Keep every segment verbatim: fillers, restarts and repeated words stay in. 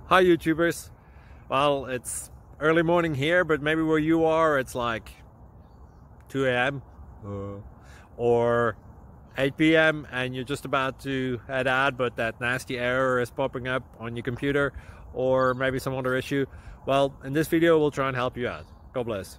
Hi YouTubers. Well, it's early morning here, but maybe where you are it's like two A M uh, or eight P M and you're just about to head out, but that nasty error is popping up on your computer, or maybe some other issue. Well, in this video we'll try and help you out. God bless.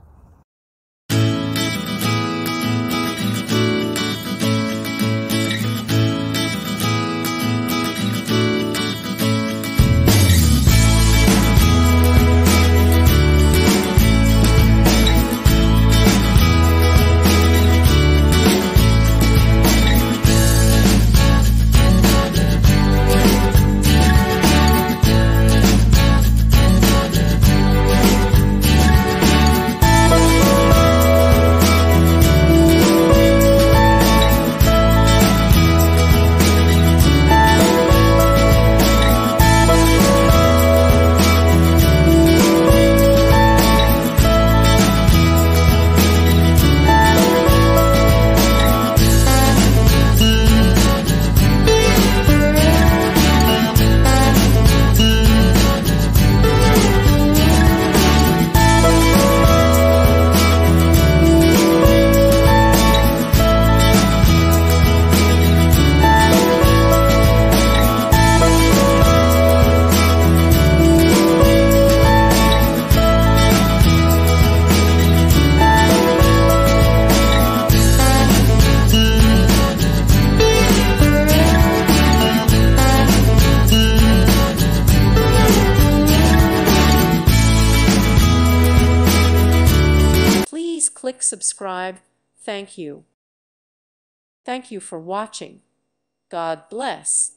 Please click subscribe. Thank you. Thank you for watching. God bless.